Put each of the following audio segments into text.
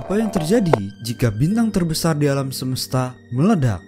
Apa yang terjadi jika bintang terbesar di alam semesta meledak?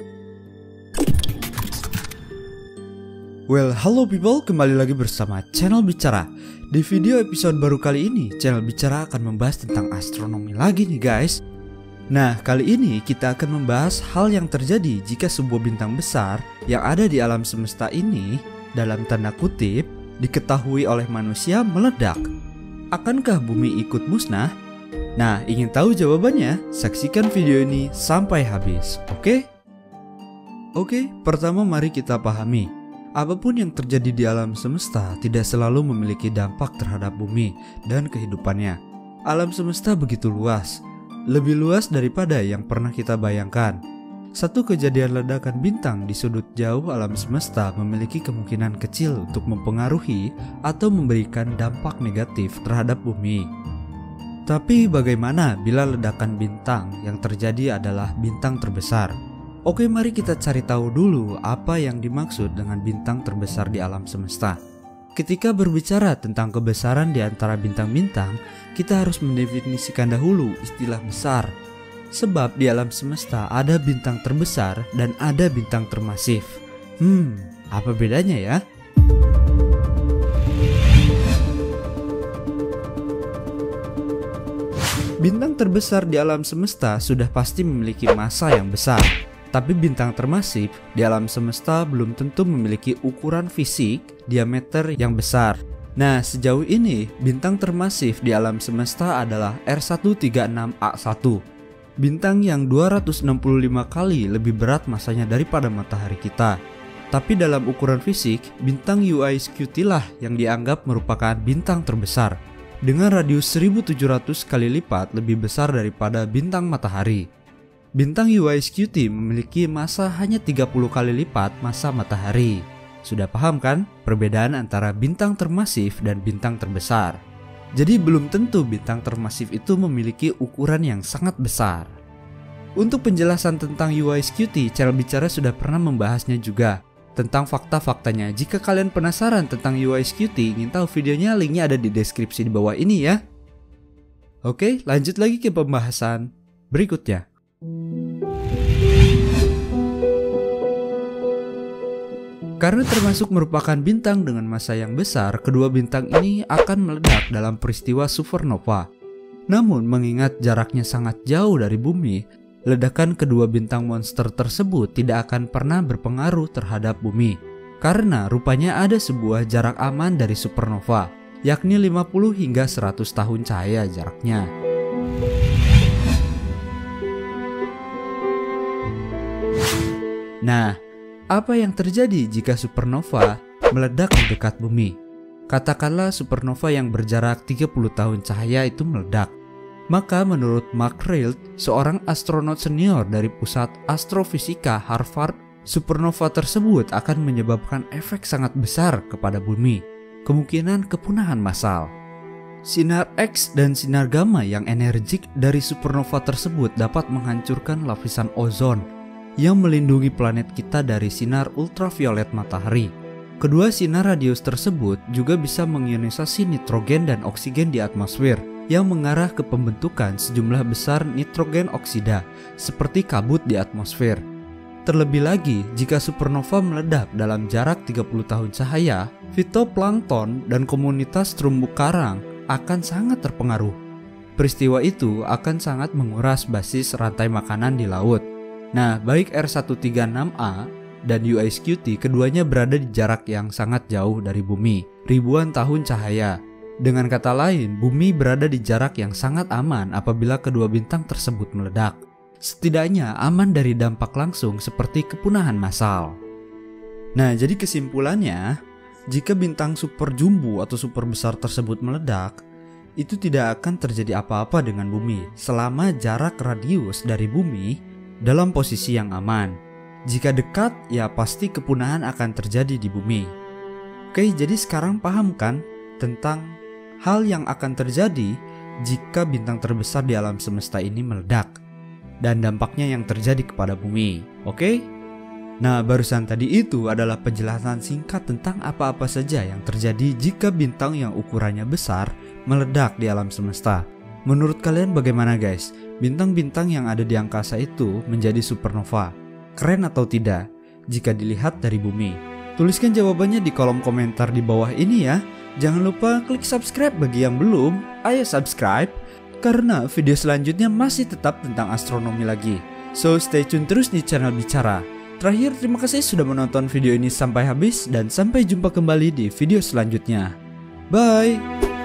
Well, hello people, kembali lagi bersama Channel Bicara. Di video episode baru kali ini, Channel Bicara akan membahas tentang astronomi lagi nih guys. Nah, kali ini kita akan membahas hal yang terjadi jika sebuah bintang besar yang ada di alam semesta ini, dalam tanda kutip, diketahui oleh manusia meledak. Akankah bumi ikut musnah? Nah, ingin tahu jawabannya? Saksikan video ini sampai habis, oke? Oke, pertama mari kita pahami. Apapun yang terjadi di alam semesta tidak selalu memiliki dampak terhadap bumi dan kehidupannya. Alam semesta begitu luas, lebih luas daripada yang pernah kita bayangkan. Satu kejadian ledakan bintang di sudut jauh alam semesta memiliki kemungkinan kecil untuk mempengaruhi atau memberikan dampak negatif terhadap bumi. Tapi bagaimana bila ledakan bintang yang terjadi adalah bintang terbesar? Oke, mari kita cari tahu dulu apa yang dimaksud dengan bintang terbesar di alam semesta. Ketika berbicara tentang kebesaran di antara bintang-bintang, kita harus mendefinisikan dahulu istilah besar. Sebab di alam semesta ada bintang terbesar dan ada bintang termasif. Apa bedanya ya? Bintang terbesar di alam semesta sudah pasti memiliki massa yang besar. Tapi bintang termasif di alam semesta belum tentu memiliki ukuran fisik diameter yang besar. Nah, sejauh ini bintang termasif di alam semesta adalah R136A1. Bintang yang 265 kali lebih berat massanya daripada matahari kita. Tapi dalam ukuran fisik, bintang UISQT lah yang dianggap merupakan bintang terbesar, dengan radius 1700 kali lipat lebih besar daripada bintang matahari. Bintang UISQT memiliki massa hanya 30 kali lipat massa matahari. Sudah paham kan perbedaan antara bintang termasif dan bintang terbesar? Jadi belum tentu bintang termasif itu memiliki ukuran yang sangat besar. Untuk penjelasan tentang UISQT, Channel Bicara sudah pernah membahasnya juga, tentang fakta-faktanya. Jika kalian penasaran tentang UISQT, ingin tahu videonya, linknya ada di deskripsi di bawah ini ya. Oke, lanjut lagi ke pembahasan berikutnya. Karena termasuk merupakan bintang dengan massa yang besar, kedua bintang ini akan meledak dalam peristiwa supernova. Namun mengingat jaraknya sangat jauh dari bumi, ledakan kedua bintang monster tersebut tidak akan pernah berpengaruh terhadap bumi. Karena rupanya ada sebuah jarak aman dari supernova, yakni 50 hingga 100 tahun cahaya jaraknya. Nah, apa yang terjadi jika supernova meledak di dekat bumi? Katakanlah supernova yang berjarak 30 tahun cahaya itu meledak. Maka menurut Mark Rild, seorang astronot senior dari Pusat Astrofisika Harvard, supernova tersebut akan menyebabkan efek sangat besar kepada bumi, kemungkinan kepunahan massal. Sinar X dan sinar gamma yang energik dari supernova tersebut dapat menghancurkan lapisan ozon yang melindungi planet kita dari sinar ultraviolet matahari. Kedua sinar radius tersebut juga bisa mengionisasi nitrogen dan oksigen di atmosfer, yang mengarah ke pembentukan sejumlah besar nitrogen oksida seperti kabut di atmosfer. Terlebih lagi, jika supernova meledak dalam jarak 30 tahun cahaya, fitoplankton dan komunitas terumbu karang akan sangat terpengaruh. Peristiwa itu akan sangat menguras basis rantai makanan di laut. Nah, baik R136A dan UISQT keduanya berada di jarak yang sangat jauh dari bumi, ribuan tahun cahaya. Dengan kata lain, bumi berada di jarak yang sangat aman apabila kedua bintang tersebut meledak. Setidaknya aman dari dampak langsung seperti kepunahan massal. Nah, jadi kesimpulannya, jika bintang super jumbo atau super besar tersebut meledak, itu tidak akan terjadi apa-apa dengan bumi selama jarak radius dari bumi dalam posisi yang aman. Jika dekat, ya pasti kepunahan akan terjadi di bumi. Oke, jadi sekarang paham kan tentang hal yang akan terjadi jika bintang terbesar di alam semesta ini meledak dan dampaknya yang terjadi kepada bumi. Oke? Nah, barusan tadi itu adalah penjelasan singkat tentang apa-apa saja yang terjadi jika bintang yang ukurannya besar meledak di alam semesta. Menurut kalian bagaimana guys? Bintang-bintang yang ada di angkasa itu menjadi supernova. Keren atau tidak jika dilihat dari bumi? Tuliskan jawabannya di kolom komentar di bawah ini ya. Jangan lupa klik subscribe bagi yang belum. Ayo subscribe, karena video selanjutnya masih tetap tentang astronomi lagi. So stay tune terus di channel Bicara. Terakhir, terima kasih sudah menonton video ini sampai habis dan sampai jumpa kembali di video selanjutnya. Bye!